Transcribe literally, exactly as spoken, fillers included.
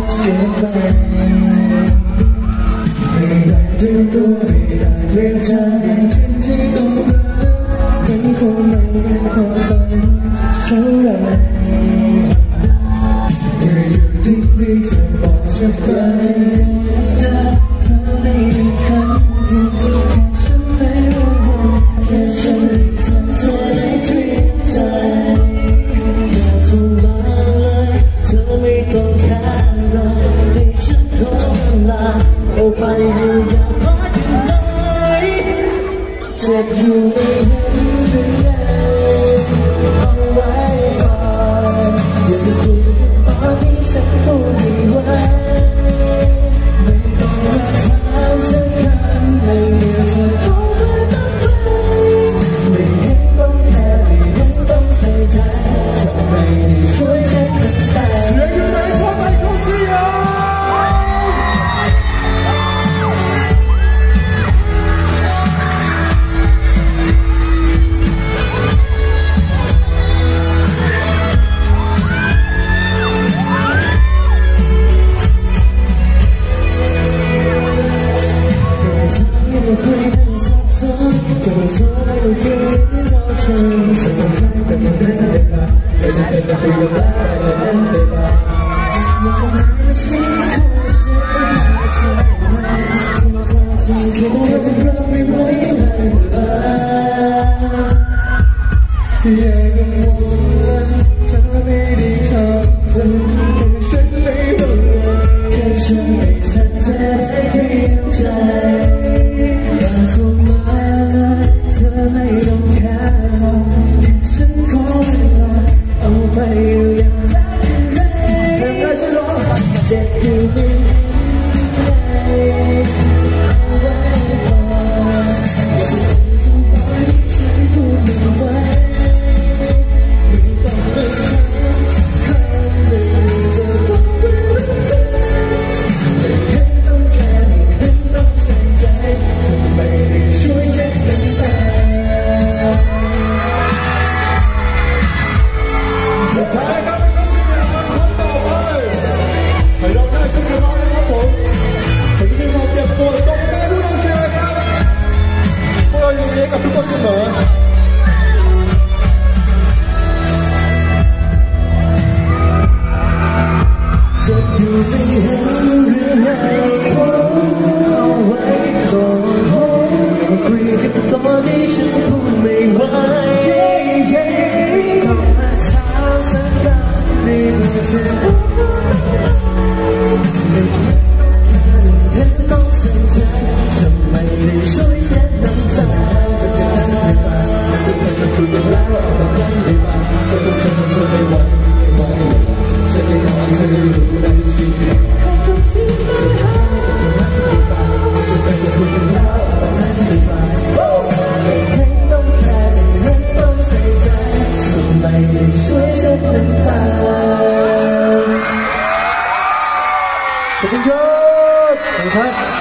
เกินไปไม่ได้เตรียมตัวไม่ได้เตรียมใจทิ้งที่ต้องรักมันคงไม่เป็นความฝันเท่าไรแต่อยู่ที่ที่เธอบอกจะไปเธอไม่ได้ทำที่ตัวแค่ฉันไม่รู้แค่ฉันได้ทำเธอได้เตรียมใจอย่าทุ่มมาเลยเธอไม่ต้องแค่รอให้ฉันขอลาออกไปอยู่อย่าพักเลยเจ็บอยู่ไม่เห็นเป็นไงเอาไว้ก่อนอย่าไปคุยกันตอนที่ฉันพูดไม่ไหวไม่ต้องมาถามสักคำในเมื่อเธอเอาไปต้องไปไม่เห็นต้องแค่ไม่เห็นต้องใส่ใจเธอไม่ได้ช่วยฉันแต่เสียงอยู่ไหนขอไปขอเสียงคุยกันสับสนก็ต้องทนไม่ต้องคิดที่เราชนเธอต้องให้แต่คนนั้นได้ป่ะแค่ฉันเป็นแต่คุยกันแล้วแต่คนนั้นได้ป่ะมันคงไม่ได้ฉันคอยฉันใจมันมันคงที่เธอเป็นเราไม่ไหวเลยอย่ากังวลเธอไม่ได้ทำเพื่อฉันไม่ต้องแค่ฉันไม่ทันจะได้เตรียมใจเธอไม่ต้องแค่มองแค่ฉันขอเวลาเอาไปอยู่อย่างรักที่ไหนเธอก็จะร้องเจ็บอยู่ไม่ได้เอาไว้ก่อนอย่าไปถึงตอนที่ฉันพูดไม่ไหวไม่ต้องไปทำคำหนึ่งเธอต้องไปไม่เห็นต้องแค่ไม่เห็นต้องใส่ใจเธอไม่ได้ช่วยฉันเป็นแต่สุดท้ายครับเป็นคนที่มีคนต่อไปให้เราได้ขึ้นมาเลยครับผมผมจะมีความเจ็บปวดตรงนี้ทุกคนเชียร์ครับพวกเราอยู่นี้กับทุกคนเสมอจะอยู่ไม่เห็นหรือไงเอาไว้ก่อนคุยกันตอนที่ฉันพูดไม่ไหวต้องมาถามสักคำในเมื่อเธอไม่เห็นต้องใส่ใจทำไมได้ช่วยเช็ดน้ำตาจะคุยกันแล้วแบบนั้นได้ป่ะจะต้องฉันเธอไม่ไหวไม่ไหวฉันไม่ขอเธออยู่ในสิ่งที่จะทำให้เธอรักได้ป่ะจะไปคุยกันแล้วแบบนั้นได้ป่ะไม่เห็นต้องแค่ไม่เห็นต้องใส่ใจทำไมได้ช่วยเช็ดน้ำตาขอบคุณครับขอบคุณครับ